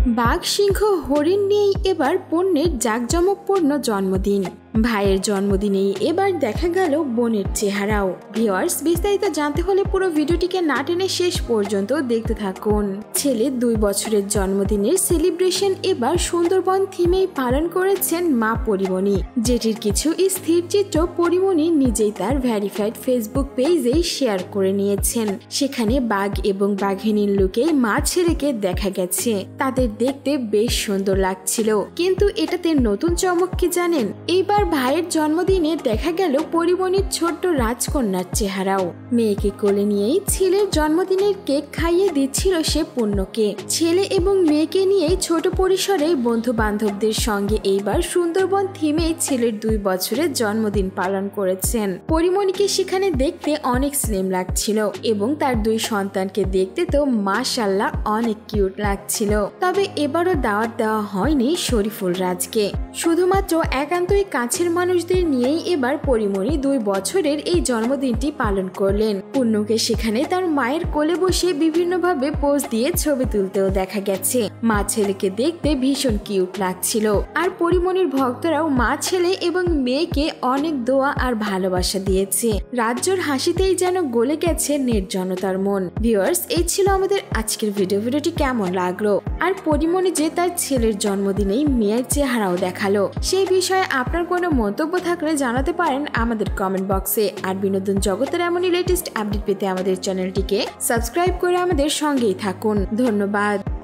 বাঘ সিংহ হরিণ নিয়েই এবার পণ্যের জাঁকজমকপূর্ণ জন্মদিন। ভাইয়ের জন্মদিনেই এবার দেখা গেল বোনের চেহারাও। ভিউয়ার্স, বিস্তারিত জানতে হলে পুরো ভিডিওটিকে না টেনে শেষ পর্যন্ত দেখতে থাকুন। ছেলের 2 বছরের জন্মদিনের সেলিব্রেশন এবার সুন্দরবন থিমেই পালন করেছেন মা পরিমণি, যেটির কিছু স্থির চিত্র পরিমণি নিজেই তার ভেরিফাইড ফেসবুক পেজে শেয়ার করে নিয়েছেন। সেখানে বাঘ এবং বাঘিনীর লুকে মা ছেলেকে দেখা গেছে। তাদের দেখতে বেশ সুন্দর লাগছিল, কিন্তু এটাতে নতুন চমক কি জানেন? এইবার ভাইয়ের জন্মদিনে দেখা গেল পরিমণির ছোট্ট রাজকন্যার চেহারাও। মেয়েকে কোলে নিয়েই ছেলের জন্মদিনের কেক খাইয়ে দিচ্ছিল সে পূর্ণকে। ছেলে এবং মেয়েকে নিয়েই ছোট পরিসরে বন্ধু বান্ধবদের সঙ্গে এইবার সুন্দরবন থিমে ছেলের 2 বছরের জন্মদিন পালন করেছেন। পরিমণিকে সেখানে দেখতে অনেক স্লিম লাগছিল এবং তার 2 সন্তানকে দেখতে তো মাশাআল্লাহ অনেক কিউট লাগছিল। তবে এবারও দাওয়াত দেওয়া হয়নি শরীফুল রাজকে। শুধুমাত্র একান্তই কাছের মানুষদের নিয়েই এবার পরিমণি 2 বছরের এই জন্মদিনটি পালন করলেন। পূর্ণকে সেখানে তার মায়ের কোলে বসে বিভিন্নভাবে পোজ দিয়ে ছবি তুলতেও দেখা গেছে। মা ছেলেকে দেখতে ভীষণ কিউট লাগছিল। আর পরিমণির ভক্তরাও মা ছেলে এবং মেয়েকে অনেক দোয়া আর ভালোবাসা দিয়েছে। রাজ্যর হাসিতেই যেন গলে গেছে নির্জনতার মন। ভিউয়ার্স, এই ছিল আমাদের আজকের ভিডিওটি কেমন লাগলো? আর পরিমণি যে তার ছেলের জন্মদিনেই মেয়ের চেহারাও দেখালো, সেই বিষয়ে আপনার কোনো মন্তব্য থাকলে জানাতে পারেন আমাদের কমেন্ট বক্সে। আর বিনোদন জগতের এমনই লেটেস্ট আপডেট পেতে আমাদের চ্যানেলটিকে সাবস্ক্রাইব করে আমাদের সঙ্গেই থাকুন। ধন্যবাদ।